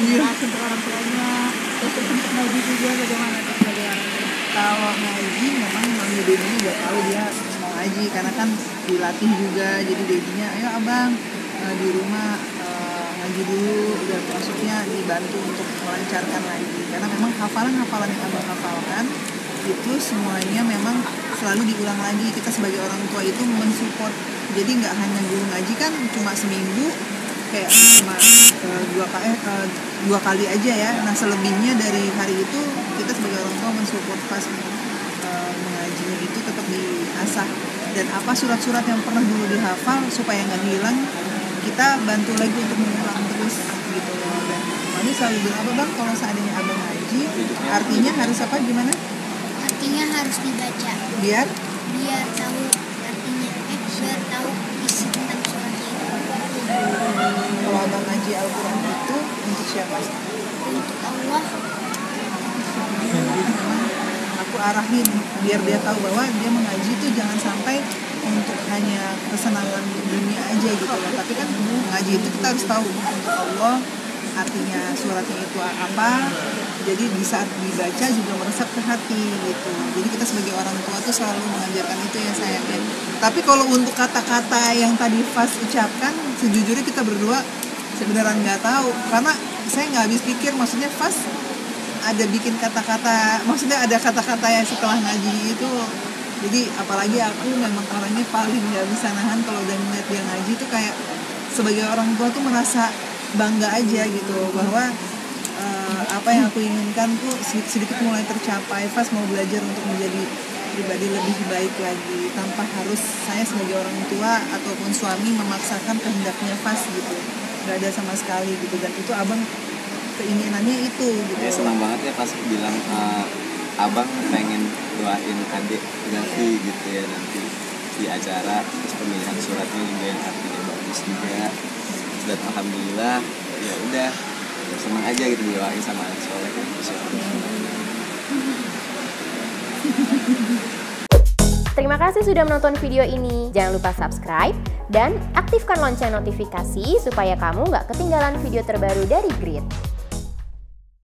jelasin ke orang tuanya. Terus untuk ngaji juga bagaimana tuh sebagai orang tua? Kalau ngaji memang mami dedinya udah tahu dia mau ngaji karena kan dilatih juga, jadi dedinya ayo abang di rumah ngaji dulu, udah maksudnya dibantu untuk melancarkan ngaji karena memang hafalan-hafalan yang abang hafalkan itu semuanya memang selalu diulang lagi. Kita sebagai orang tua itu mensupport, jadi nggak hanya guru ngaji kan cuma seminggu kayak cuma dua kali aja ya. Nah selebihnya dari hari itu kita sebagai orang tua mensupport pas mengajinya itu tetap diasah, dan apa surat-surat yang pernah dulu dihafal supaya nggak hilang kita bantu lagi untuk mengulang terus gitu loh. Dan mami selalu bilang apa bang, kalau seandainya abang ngaji artinya harus apa gimana? Artinya harus dibaca Biar tahu artinya, biar tahu isi tentang suratnya itu. kalau abang ngaji Al-Quran itu untuk siapa? Untuk Allah. Jadi memang aku arahin biar dia tahu bahwa dia mengaji itu jangan sampai untuk hanya kesenangan dunia aja gitu loh, tapi kan mengaji itu kita harus tahu untuk Allah, artinya suratnya itu apa, jadi di saat dibaca juga meresap ke hati gitu. Jadi kita sebagai orang tua tuh selalu mengajarkan itu ya sayangnya. Tapi kalau untuk kata-kata yang tadi Fas ucapkan, sejujurnya kita berdua sebenarnya nggak tahu, karena saya nggak habis pikir, maksudnya Fas ada bikin kata-kata, maksudnya ada kata-kata yang setelah ngaji itu. Jadi apalagi aku memang orangnya paling nggak bisa nahan kalau udah ngeliat dia ngaji tuh kayak sebagai orang tua tuh merasa bangga aja gitu bahwa apa yang aku inginkan tuh sedikit mulai tercapai. Fas mau belajar untuk menjadi pribadi lebih baik lagi tanpa harus saya sebagai orang tua ataupun suami memaksakan kehendaknya Fas gitu, nggak ada sama sekali gitu. Dan itu abang keinginannya itu gitu. Ya senang banget ya pas bilang abang pengen doain adik Gavi gitu ya nanti di acara, terus pemilihan suratnya juga yang artinya bagus juga. Dan alhamdulillah ya udah senang aja gitu didoain sama adik soleh gitu. Terima kasih sudah menonton video ini. Jangan lupa subscribe dan aktifkan lonceng notifikasi supaya kamu nggak ketinggalan video terbaru dari Grit.